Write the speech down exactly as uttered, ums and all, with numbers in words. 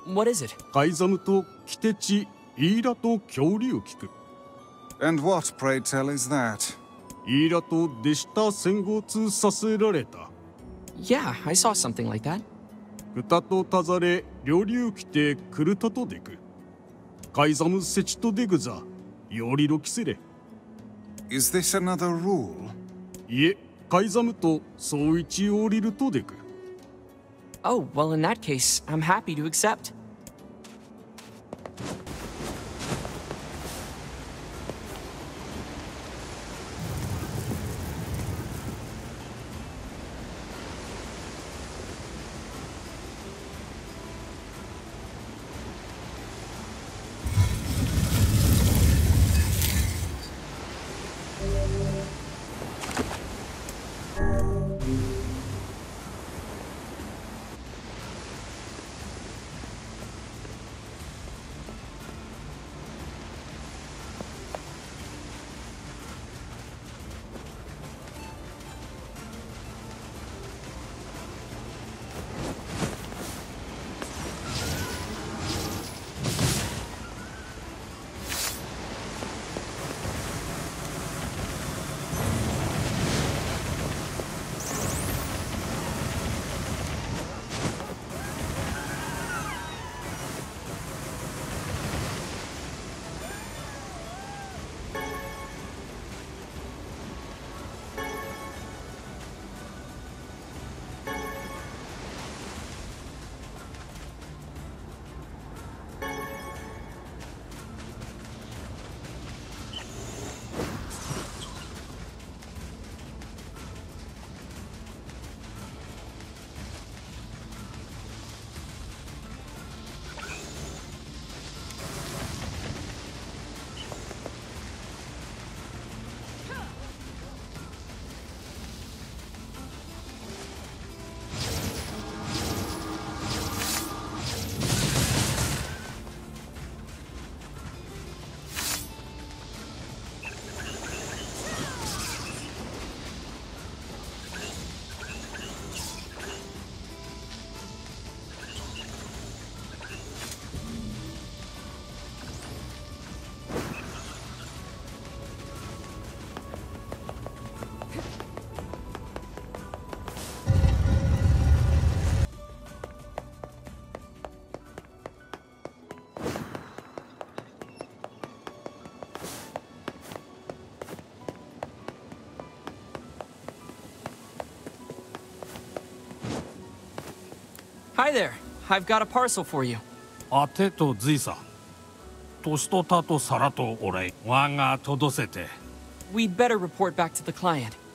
What is it? 海ザムとキテチ、イーラと恐竜菊。 And what, pray tell, is that? イーラと弟子た戦合通させられた。 Yeah, I saw something like that. クタとタザレ、両竜来てクルタとデク。海ザムセチとデグザ、ヨリロキセレ。 Is this another rule? いえ、海ザムと総一降りるとデク。 Oh, well, in that case, I'm happy to accept. Hi there. I've got a parcel for you. あてとずいさ。としとたとさらとおれ、わがとどせて。 We'd better report back to the client.